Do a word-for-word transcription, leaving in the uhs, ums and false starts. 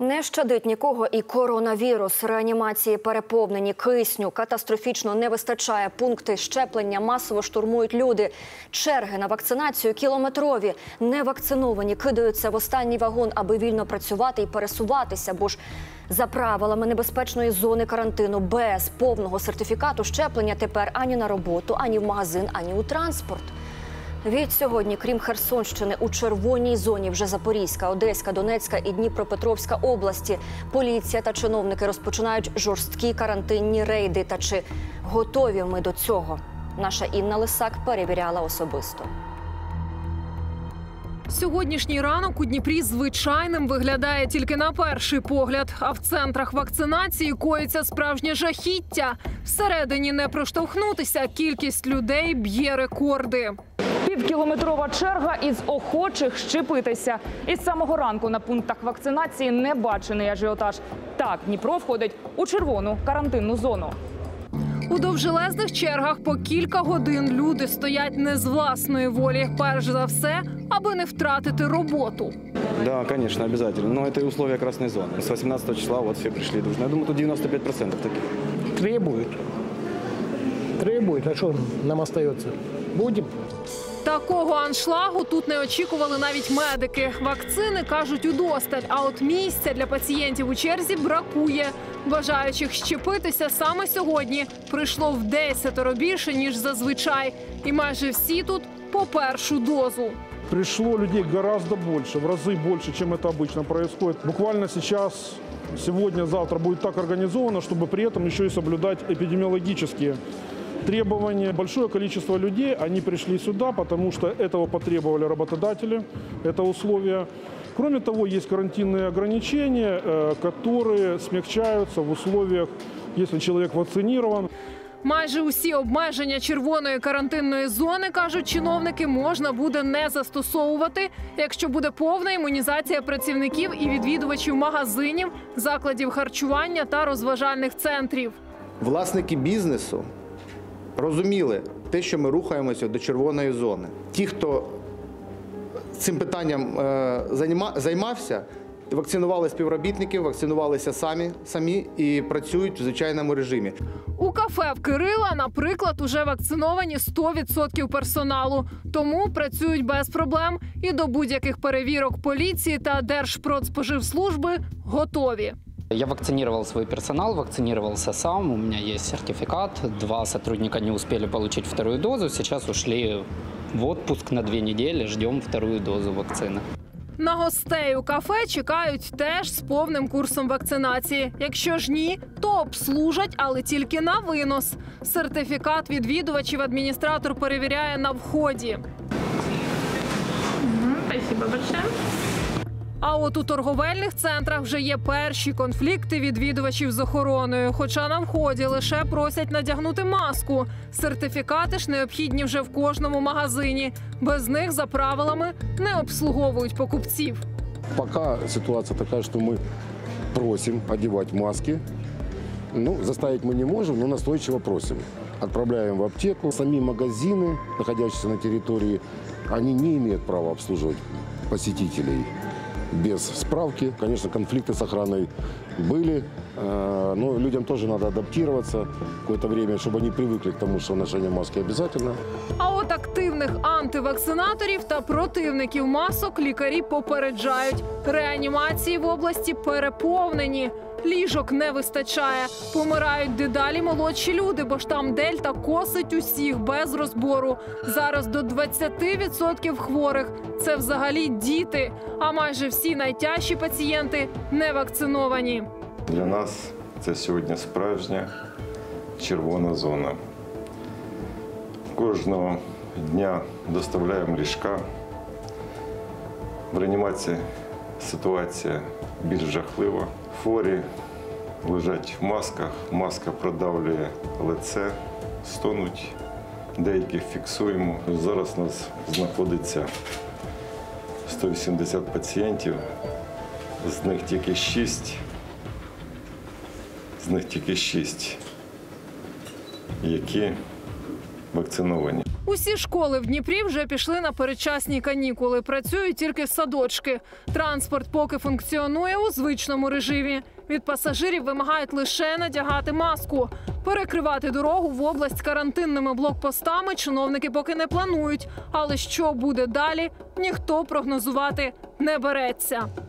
Не щадить нікого і коронавірус. Реанімації переповнені, кисню катастрофічно не вистачає. Пункти щеплення масово штурмують люди. Черги на вакцинацію кілометрові. Невакциновані кидаються в останній вагон, аби вільно працювати і пересуватися. Бо ж за правилами небезпечної зони карантину без повного сертифікату щеплення тепер ані на роботу, ані в магазин, ані у транспорт. Від сьогодні, крім Херсонщини, у червоній зоні вже Запорізька, Одеська, Донецька і Дніпропетровська області. Поліція та чиновники розпочинають жорсткі карантинні рейди. Та чи готові ми до цього? Наша Інна Лисак перевіряла особисто. Сьогоднішній ранок у Дніпрі звичайним виглядає тільки на перший погляд. А в центрах вакцинації коїться справжнє жахіття. Всередині не проштовхнутися, кількість людей б'є рекорди. Півкілометрова черга із охочих щепитися. Із самого ранку на пунктах вакцинації небачений ажіотаж. Так, Дніпро входить у червону карантинну зону. У довжелезних чергах по кілька годин люди стоять не з власної волі. Перш за все, аби не втратити роботу. Да, конечно, обязательно. Но это и условия красной зоны. С восемнадцатого числа вот все пришли дружно. Я думаю, тут девяносто пять процентов таких. Требуют. Требуют. А что нам остается? Будем. Такого аншлагу тут не очікували навіть медики. Вакцини, кажуть, удосталь, а от місця для пацієнтів у черзі бракує. Бажаючих щепитися саме сьогодні прийшло в десятеро більше, ніж зазвичай. І майже всі тут по першу дозу. Пришло людей гораздо больше, в разы больше, чем это обычно происходит. Буквально сейчас, сегодня, завтра будет так организовано, чтобы при этом еще и соблюдать эпидемиологические требования. Большое количество людей, они пришли сюда, потому что этого потребовали работодатели, это условия. Кроме того, есть карантинные ограничения, которые смягчаются в условиях, если человек вакцинирован. Майже усі обмеження червоної карантинної зони, кажуть чиновники, можна буде не застосовувати, якщо буде повна імунізація працівників і відвідувачів магазинів, закладів харчування та розважальних центрів. Власники бізнесу розуміли те, що ми рухаємося до червоної зони. Ті, хто цим питанням займався, вакцинували співробітників, вакцинувалися самі, самі і працюють в звичайному режимі. У кафе в Кирила, наприклад, уже вакциновані сто відсотків персоналу. Тому працюють без проблем і до будь-яких перевірок поліції та Держпродспоживслужби готові. Я вакцинировал свой персонал, вакцинировался сам, у меня есть сертификат. Два сотрудника не успели получить вторую дозу, сейчас ушли в отпуск на две недели, ждем вторую дозу вакцины. На гостей у кафе чекають теж з повним курсом вакцинації. Якщо ж ні, то обслужать, але тільки на винос. Сертифікат відвідувачів адміністратор перевіряє на вході. Спасибо большое. А от у торговельних центрах вже є перші конфлікти відвідувачів з охороною. Хоча на вході лише просять надягнути маску. Сертифікати ж необхідні вже в кожному магазині. Без них, за правилами, не обслуговують покупців. Пока ситуация такая, что мы просим одевать маски. Ну, заставить мы не можем, но настойчиво просим. Отправляем в аптеку. Сами магазины, находящиеся на территории, они не имеют права обслуживать посетителей без справки. Конечно, конфликты с охраной были, но людям тоже надо адаптироваться какое-то время, чтобы они привыкли к тому, что ношение маски обязательно. А от активних антивакцинаторів та противників масок лікарі попереджають. Реанімації в області переповнені. Ліжок не вистачає. Помирають дедалі молодші люди, бо ж там дельта косить усіх без розбору. Зараз до двадцяти відсотків хворих – це взагалі діти. А майже всі найтяжчі пацієнти не вакциновані. Для нас це сьогодні справжня червона зона. Кожного дня доставляємо ліжка. В реанімації ситуація більш жахлива. Хворі лежать в масках, маска продавлює лице, стонуть, деяких фіксуємо. Зараз у нас знаходиться сто вісімдесят пацієнтів, з них тільки шість, з них тільки шість, які вакциновані. Усі школи в Дніпрі вже пішли на передчасні канікули. Працюють тільки садочки. Транспорт поки функціонує у звичному режимі. Від пасажирів вимагають лише надягати маску. Перекривати дорогу в область карантинними блокпостами чиновники поки не планують. Але що буде далі, ніхто прогнозувати не береться.